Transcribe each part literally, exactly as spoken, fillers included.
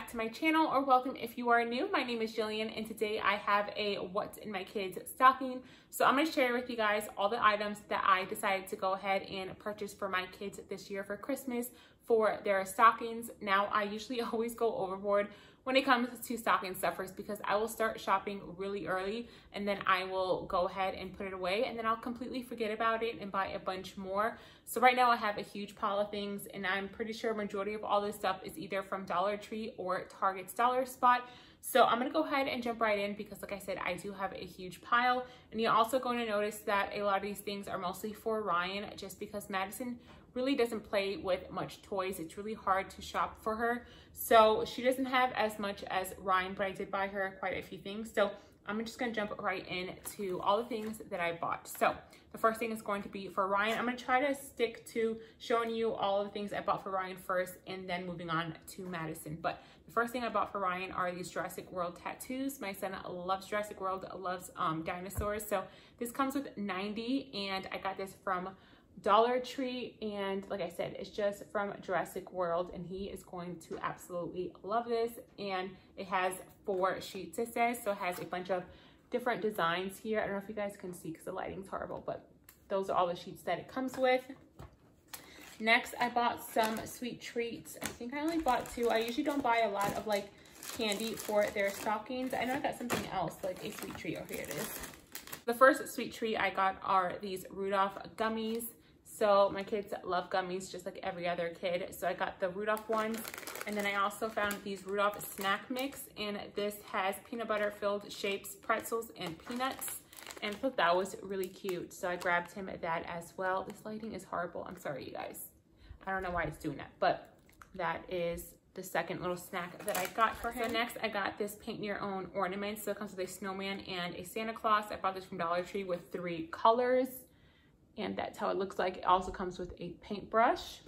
back to my channel, or welcome if you are new. My name is Jillian, and today I have a what's in my kids stocking. So I'm going to share with you guys all the items that I decided to go ahead and purchase for my kids this year for Christmas for their stockings. Now, I usually always go overboard when it comes to stocking stuffers because I will start shopping really early and then I will go ahead and put it away, and then I'll completely forget about it and buy a bunch more. So right now I have a huge pile of things, and I'm pretty sure majority of all this stuff is either from Dollar Tree or Target's Dollar Spot. So I'm gonna go ahead and jump right in because, like I said, I do have a huge pile. And you're also going to notice that a lot of these things are mostly for Ryan, just because Madison really doesn't play with much toys. It's really hard to shop for her. So she doesn't have as much as Ryan, but I did buy her quite a few things. So I'm just gonna jump right into all the things that I bought. So the first thing is going to be for Ryan. I'm gonna try to stick to showing you all of the things I bought for Ryan first and then moving on to Madison. But the first thing I bought for Ryan are these Jurassic World tattoos. My son loves Jurassic World, loves um, dinosaurs. So this comes with ninety, and I got this from Dollar Tree, and like I said, it's just from Jurassic World, and he is going to absolutely love this. And it has four sheets, it says, so it has a bunch of different designs here. I don't know if you guys can see because the lighting's horrible, but those are all the sheets that it comes with. Next, I bought some sweet treats. I think I only bought two. I usually don't buy a lot of like candy for their stockings. I know I got something else, like a sweet treat. Oh, here it is. The first sweet treat I got are these Rudolph gummies. So my kids love gummies just like every other kid. So I got the Rudolph ones. And then I also found these Rudolph snack mix. And this has peanut butter filled shapes, pretzels, and peanuts. And I thought that was really cute. So I grabbed him that as well. This lighting is horrible. I'm sorry, you guys. I don't know why it's doing that. But that is the second little snack that I got for him. So next, I got this paint your own ornament. So it comes with a snowman and a Santa Claus. I bought this from Dollar Tree with three colors. And that's how it looks like. It also comes with a paintbrush.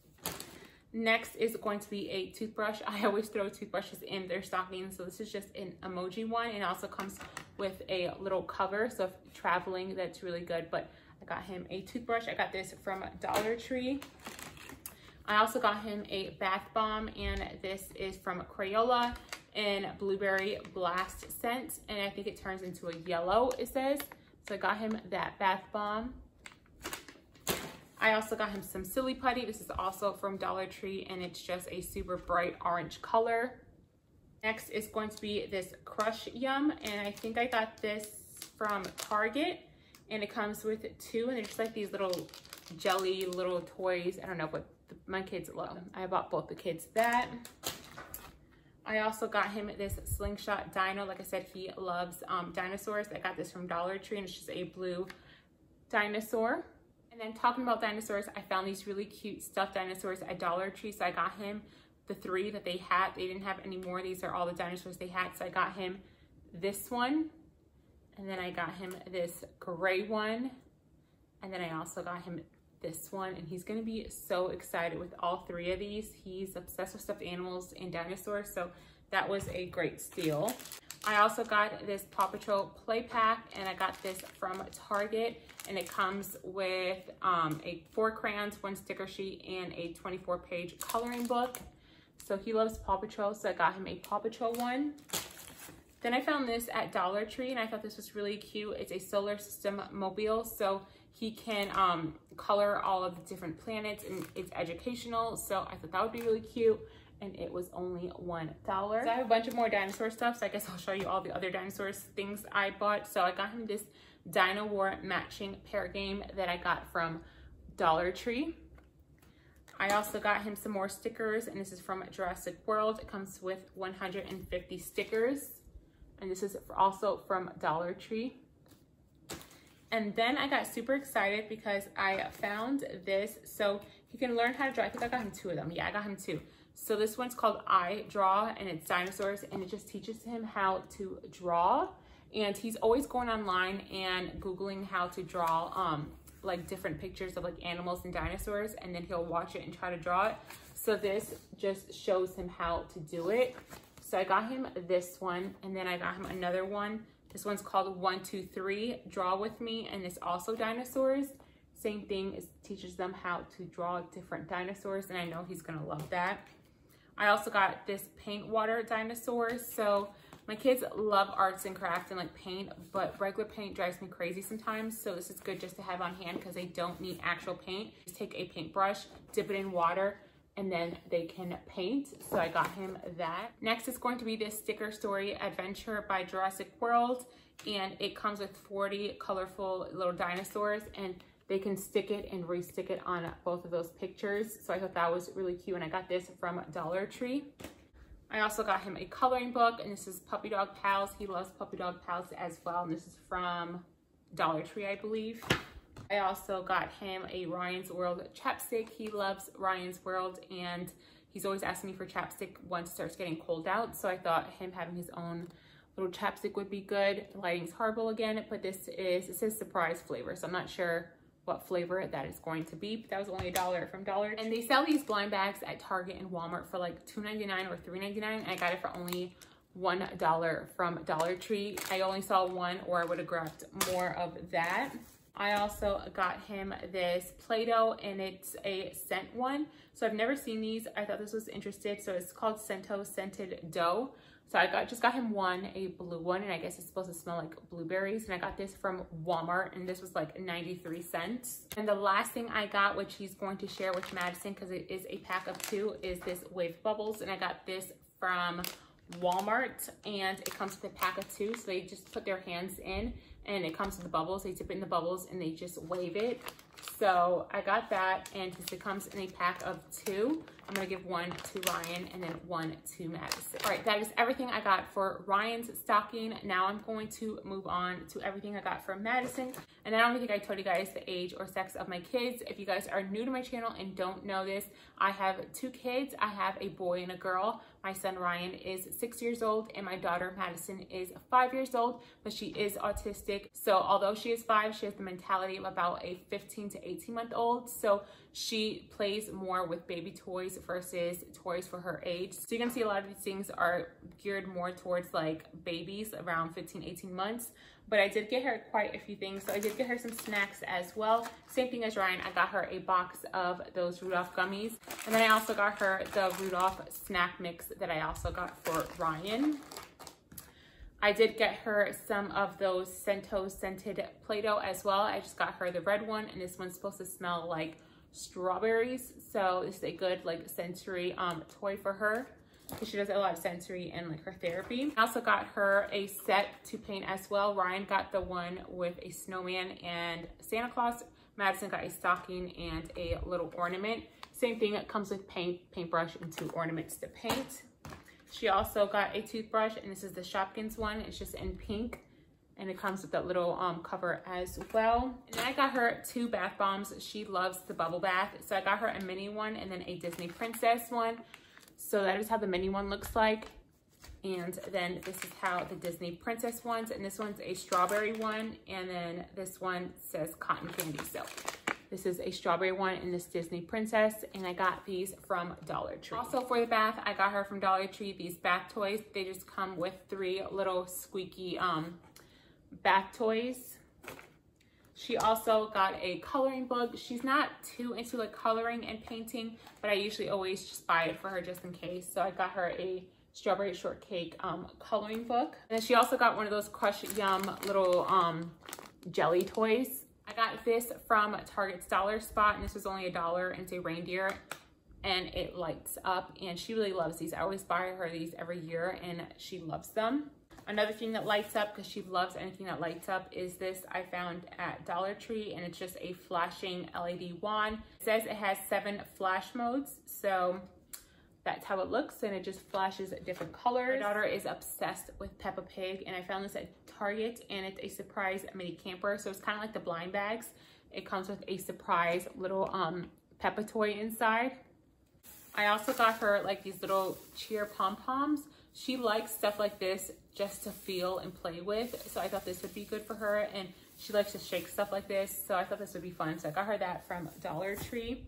Next is going to be a toothbrush. I always throw toothbrushes in their stockings. So this is just an emoji one. And it also comes with a little cover. So if traveling, that's really good. But I got him a toothbrush. I got this from Dollar Tree. I also got him a bath bomb. And this is from Crayola in Blueberry Blast scent. And I think it turns into a yellow, it says. So I got him that bath bomb. I also got him some Silly Putty. This is also from Dollar Tree, and it's just a super bright orange color. Next is going to be this Crush Yum, and I think I got this from Target, and it comes with two, and they're just like these little jelly little toys. I don't know what the, my kids love. I bought both the kids that. I also got him this Slingshot Dino. Like I said, he loves um, dinosaurs. I got this from Dollar Tree, and it's just a blue dinosaur. And then talking about dinosaurs, I found these really cute stuffed dinosaurs at Dollar Tree. So I got him the three that they had. They didn't have any more. These are all the dinosaurs they had. So I got him this one. And then I got him this gray one. And then I also got him this one. And he's going to be so excited with all three of these. He's obsessed with stuffed animals and dinosaurs. So that was a great steal. I also got this Paw Patrol play pack, and I got this from Target, and it comes with um, a four crayons, one sticker sheet, and a twenty-four page coloring book. So he loves Paw Patrol, so I got him a Paw Patrol one. Then I found this at Dollar Tree, and I thought this was really cute. It's a solar system mobile, so he can um, color all of the different planets, and it's educational, so I thought that would be really cute. And it was only one dollar. So I have a bunch of more dinosaur stuff, so I guess I'll show you all the other dinosaurs things I bought. So I got him this Dino War matching pair game that I got from Dollar Tree. I also got him some more stickers, and this is from Jurassic World. It comes with one hundred fifty stickers, and this is also from Dollar Tree. And then I got super excited because I found this. So you can learn how to draw. I think I got him two of them. Yeah, I got him two. So this one's called I Draw, and it's dinosaurs, and it just teaches him how to draw. And he's always going online and Googling how to draw um, like different pictures of like animals and dinosaurs, and then he'll watch it and try to draw it. So this just shows him how to do it. So I got him this one, and then I got him another one. This one's called one, two, three, Draw With Me, and it's also dinosaurs. Same thing, it teaches them how to draw different dinosaurs, and I know he's gonna love that. I also got this paint water dinosaurs. So my kids love arts and crafts and like paint, but regular paint drives me crazy sometimes. So this is good just to have on hand because they don't need actual paint. Just take a paintbrush, dip it in water, and then they can paint. So I got him that. Next is going to be this Sticker Story Adventure by Jurassic World. And it comes with forty colorful little dinosaurs, and they can stick it and re-stick it on both of those pictures. So I thought that was really cute, and I got this from Dollar Tree. I also got him a coloring book, and this is Puppy Dog Pals. He loves Puppy Dog Pals as well, and this is from Dollar Tree, I believe. I also got him a Ryan's World chapstick. He loves Ryan's World, and he's always asking me for chapstick once it starts getting cold out. So I thought him having his own little chapstick would be good. The lighting's horrible again, but this is, it says surprise flavor, so I'm not sure what flavor that is going to be, but that was only a dollar from Dollar Tree. And they sell these blind bags at Target and Walmart for like two ninety-nine or three ninety-nine, and I got it for only one dollar from Dollar Tree. I only saw one, or I would have grabbed more of that. I also got him this Play-Doh, and it's a scent one. So I've never seen these. I thought this was interesting. So it's called Scento Scented Dough. So I got just got him one, a blue one, and I guess it's supposed to smell like blueberries. And I got this from Walmart, and this was like ninety-three cents. And the last thing I got, which he's going to share with Madison because it is a pack of two, is this Wave Bubbles. And I got this from Walmart, and it comes with a pack of two. So they just put their hands in, and it comes with the bubbles. They dip it in the bubbles, and they just wave it. So I got that, and since it comes in a pack of two, I'm gonna give one to Ryan and then one to Madison. All right, that is everything I got for Ryan's stocking. Now I'm going to move on to everything I got for Madison. And I don't think I told you guys the age or sex of my kids. If you guys are new to my channel and don't know this, I have two kids. I have a boy and a girl. My son Ryan is six years old, and my daughter Madison is five years old, but she is autistic. So although she is five, she has the mentality of about a fifteen to eighteen month old. So she plays more with baby toys versus toys for her age. So you're gonna see a lot of these things are geared more towards like babies around fifteen, eighteen months. But I did get her quite a few things. So I did get her some snacks as well. Same thing as Ryan, I got her a box of those Rudolph gummies. And then I also got her the Rudolph snack mix that I also got for Ryan. I did get her some of those Scento Scented Play-Doh as well. I just got her the red one, and this one's supposed to smell like strawberries. So this is a good like sensory um, toy for her, because she does a lot of sensory and like her therapy. I also got her a set to paint as well. Ryan got the one with a snowman and Santa Claus. Madison got a stocking and a little ornament. Same thing, it comes with paint, paintbrush, and two ornaments to paint. She also got a toothbrush, and this is the Shopkins one. It's just in pink, and it comes with that little um, cover as well. And then I got her two bath bombs. She loves the bubble bath. So I got her a mini one and then a Disney Princess one. So that is how the mini one looks like. And then this is how the Disney Princess ones, and this one's a strawberry one, and then this one says cotton candy. So this is a strawberry one in this Disney Princess, and I got these from Dollar Tree. Also for the bath, I got her from Dollar Tree these bath toys. They just come with three little squeaky um, bath toys. She also got a coloring book. She's not too into like coloring and painting, but I usually always just buy it for her just in case. So I got her a strawberry shortcake um, coloring book. And then she also got one of those Crush Yum little um, jelly toys. I got this from Target's Dollar Spot, and this was only a dollar, and it's a reindeer, and it lights up, and she really loves these. I always buy her these every year, and she loves them. Another thing that lights up, because she loves anything that lights up, is this I found at Dollar Tree, and it's just a flashing L E D wand. It says it has seven flash modes, so that's how it looks, and it just flashes different colors. My daughter is obsessed with Peppa Pig, and I found this at Target, and it's a surprise mini camper, so it's kind of like the blind bags. It comes with a surprise little um, Peppa toy inside. I also got her like these little cheer pom-poms. She likes stuff like this just to feel and play with, so I thought this would be good for her, and she likes to shake stuff like this, so I thought this would be fun. So I got her that from Dollar Tree.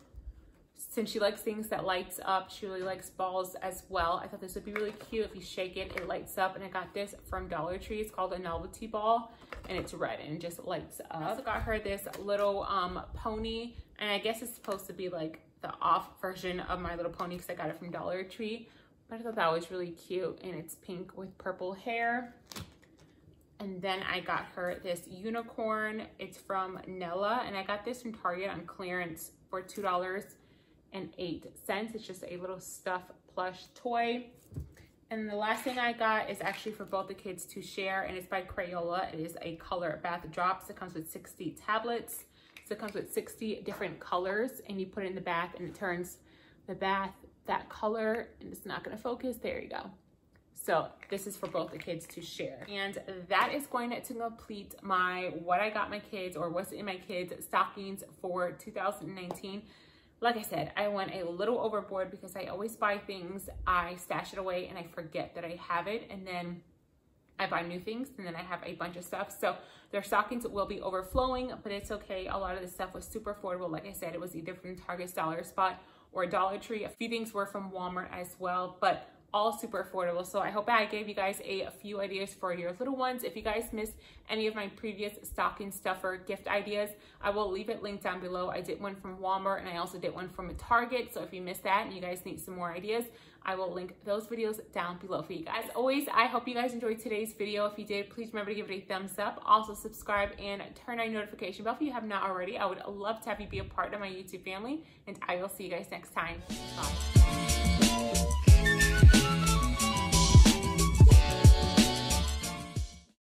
Since she likes things that lights up, she really likes balls as well. I thought this would be really cute. If you shake it, it lights up, and I got this from Dollar Tree. It's called a novelty ball, and it's red and it just lights up. I also got her this little um, pony, and I guess it's supposed to be like the off version of My Little Pony because I got it from Dollar Tree. But I thought that was really cute, and it's pink with purple hair. And then I got her this unicorn. It's from Nella, and I got this from Target on clearance for two dollars and eight cents. It's just a little stuffed plush toy. And the last thing I got is actually for both the kids to share, and it's by Crayola. It is a color bath drops. It comes with sixty tablets. So it comes with sixty different colors, and you put it in the bath and it turns the bath that color, and it's not gonna focus. There you go. So this is for both the kids to share. And that is going to complete my what I got my kids, or what's in my kids' stockings for two thousand nineteen. Like I said, I went a little overboard because I always buy things, I stash it away and I forget that I have it, and then I buy new things and then I have a bunch of stuff. So their stockings will be overflowing, but it's okay. A lot of the stuff was super affordable. Like I said, it was either from Target's Dollar Spot or Dollar Tree. A few things were from Walmart as well, but all super affordable. So I hope I gave you guys a, a few ideas for your little ones. If you guys missed any of my previous stocking stuffer gift ideas, I will leave it linked down below. I did one from Walmart and I also did one from Target. So if you missed that and you guys need some more ideas, I will link those videos down below for you guys. As always, I hope you guys enjoyed today's video. If you did, please remember to give it a thumbs up. Also subscribe and turn on notification bell if you have not already. I would love to have you be a part of my YouTube family, and I will see you guys next time. Bye.